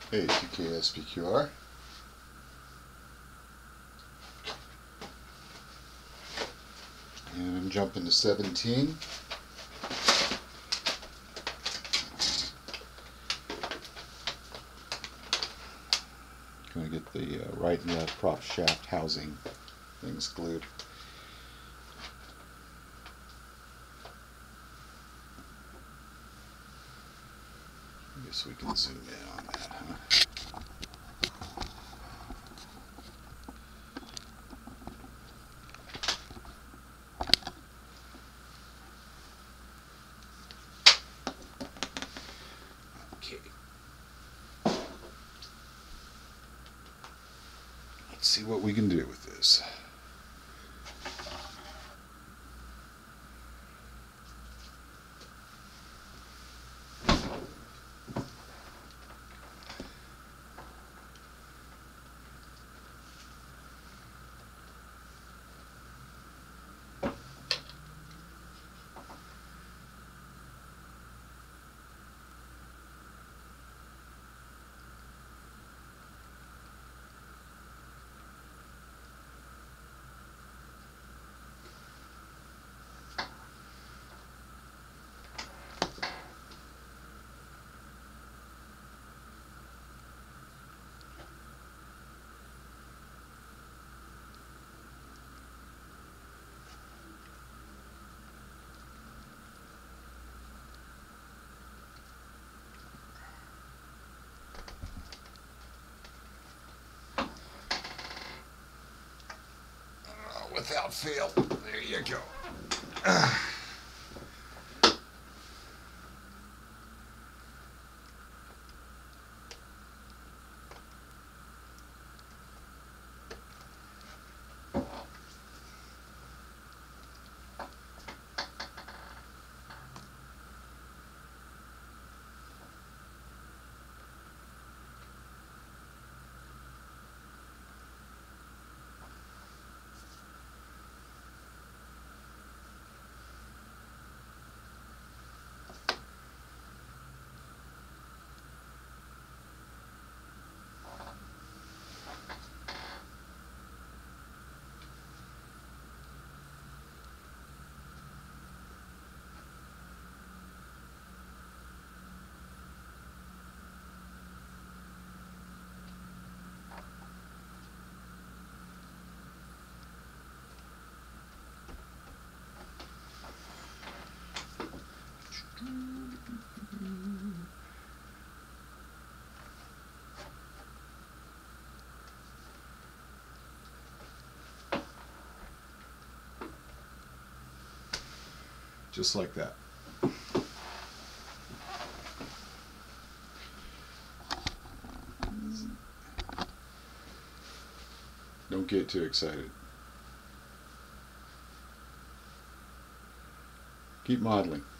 Hey, PKSPQR. And I'm jumping to 17. Going to get the right and left prop shaft housing things glued. I guess we can zoom in on that, huh? Okay. Let's see what we can do with this. Without fail, there you go. Just like that. Don't get too excited. Keep modeling.